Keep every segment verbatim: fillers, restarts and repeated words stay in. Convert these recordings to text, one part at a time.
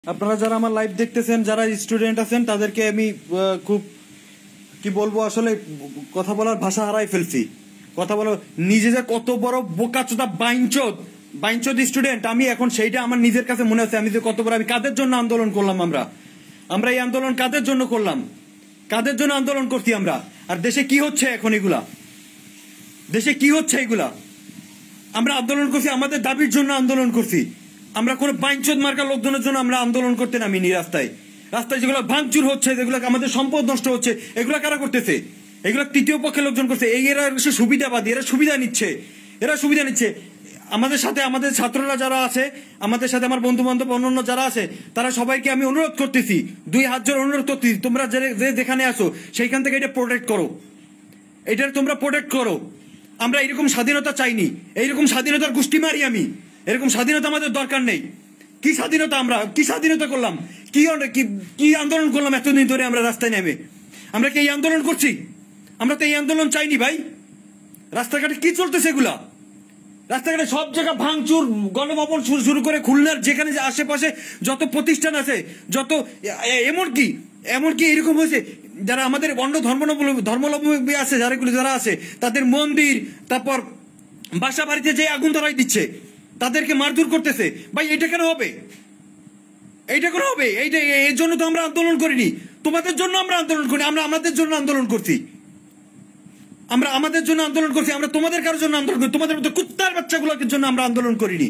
আপনারা যারা আমার লাইভ দেখতেছেন, যারা স্টুডেন্ট আছেন, তাদেরকে আমি খুব কি বলবো, আসলে কথা বলার ভাষা হারাই ফেলছি। কথা বলো, নিজে যে কত বড় বোকাচোদা বাইঞ্চোদ বাইঞ্চোদ স্টুডেন্ট, আমি এখন সেইটা আমার নিজের কাছে মনে হচ্ছে। আমি যে কত বড়, আমি কাদের জন্য আন্দোলন করলাম, আমরা আমরা এই আন্দোলন কাদের জন্য করলাম, কাদের জন্য আন্দোলন করছি আমরা। আর দেশে কি হচ্ছে এখন, এগুলা দেশে কি হচ্ছে এগুলা। আমরা আন্দোলন করছি, আমাদের দাবির জন্য আন্দোলন করছি। আমরা কোনো বাইঞ্চোদ মার্কা লোকজনের জন্য আমরা আন্দোলন করতে নামিনি। রাস্তায় রাস্তায় যেগুলো ভাঙচুর হচ্ছে, যেগুলো আমাদের সম্পদ নষ্ট হচ্ছে, এগুলো কারা করতেছে? এগুলো তৃতীয় পক্ষের লোকজন করছে। এই এরা সুবিধাবাদী, এরা সুবিধা নিচ্ছে, এরা সুবিধা নিচ্ছে। আমাদের সাথে আমাদের ছাত্ররা যারা আছে, আমাদের সাথে আমার বন্ধু বান্ধব অন্যান্য যারা আছে, তারা সবাইকে আমি অনুরোধ করতেছি, দুই হাত জোর অনুরোধ করতেছি, তোমরা যে যেখানে আসো সেইখান থেকে এটা প্রোটেক্ট করো, এটার তোমরা প্রোটেক্ট করো। আমরা এরকম স্বাধীনতা চাইনি, এইরকম স্বাধীনতার গোষ্ঠী মারি আমি। এরকম স্বাধীনতা আমাদের দরকার নেই। কি স্বাধীনতা, আমরা কি স্বাধীনতা করলাম, কি কি আন্দোলন করলাম এতদিন ধরে আমরা রাস্তায় নেমে? আমরা কি এই আন্দোলন করছি? আমরা তো এই আন্দোলন চাইনি ভাই। রাস্তাঘাটে কি চলতেছে এগুলা? রাস্তাঘাটে সব জায়গা ভাঙচুর, গণভবন শুরু করে খুলনার যেখানে আশেপাশে যত প্রতিষ্ঠান আছে, যত এমনকি এমনকি এরকম হয়েছে, যারা আমাদের অন্য ধর্মাবলম্বী ধর্মাবলম্বী আছে, যারা যারা আছে, তাদের মন্দির, তারপর বাসা বাড়িতে যে আগুন ধরাই দিচ্ছে, তাদেরকে মারধর করতেছে। ভাই এটা কেন হবে? এইটা কেন হবে? এইটা এর জন্য তো আমরা আন্দোলন করিনি, তোমাদের জন্য আমরা আন্দোলন করি। আমরা আমাদের জন্য আন্দোলন করছি, আমরা আমাদের জন্য আন্দোলন করছি। আমরা তোমাদের কারোর জন্য আন্দোলন করি, তোমাদের মতো কুত্তার বাচ্চাগুলোর জন্য আমরা আন্দোলন করিনি।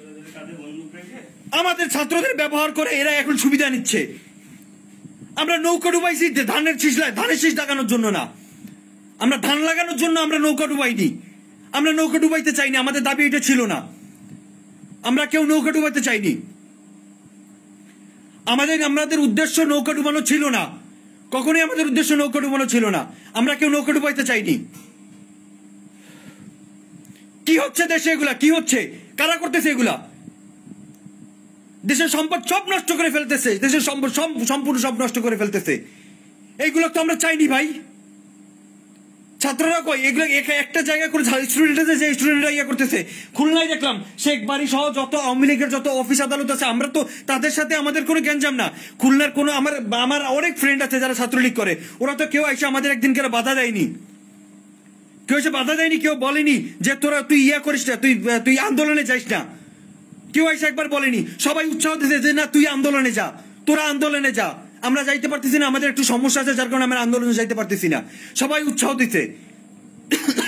আমাদের ছাত্রদের ব্যবহার করে এরা এখন সুবিধা নিচ্ছে। আমরা নৌকা ডুবাইছি ধানের শীষ, ধানের শীষ লাগানোর জন্য না, আমরা ধান লাগানোর জন্য আমরা নৌকা ডুবাইনি। আমরা নৌকা ডুবাইতে চাইনি, আমাদের দাবি এটা ছিল না। আমরা কেউ নৌকা ডুবাইতে চাইনি। আমাদের আমাদের উদ্দেশ্য নৌকা ডুবানো ছিল না, কখনোই আমাদের উদ্দেশ্য নৌকা ডুবানো ছিল না। আমরা কেউ নৌকা ডুবাইতে চাইনি। কি হচ্ছে দেশে এগুলা? কি হচ্ছে? কারা করতেছে এগুলা? দেশের সম্পদ সব নষ্ট করে ফেলতেছে, দেশের সম্পদ সম্পূর্ণ সব নষ্ট করে ফেলতেছে। এইগুলো তো আমরা চাইনি ভাই। ছাত্ররা কই? এগুলো একটা জায়গা করে স্টুডেন্টরা যে স্টুডেন্টরা ইয়ে করতেছে। খুলনায় দেখলাম শেখ বাড়ি সহ যত আওয়ামী লীগের যত অফিস আদালত আছে, আমরা তো তাদের সাথে আমাদের কোনো গ্যাঞ্জাম না। খুলনার কোনো আমার আমার অনেক ফ্রেন্ড আছে যারা ছাত্রলীগ করে, ওরা তো কেউ এসে আমাদের একদিন করে বাধা দেয়নি, কেউ এসে বাধা দেয়নি, কেউ বলেনি যে তোরা তুই ইয়া করিস না, তুই তুই আন্দোলনে যাইস না। কেউ এসে একবার বলেনি। সবাই উৎসাহ দিতে যে না তুই আন্দোলনে যা, তোরা আন্দোলনে যা। আমরা যাইতে পারতেছি না, আমাদের একটু সমস্যা আছে, যার কারণে আমরা আন্দোলনে যাইতে পারতেছি না। সবাই উৎসাহ দিতে।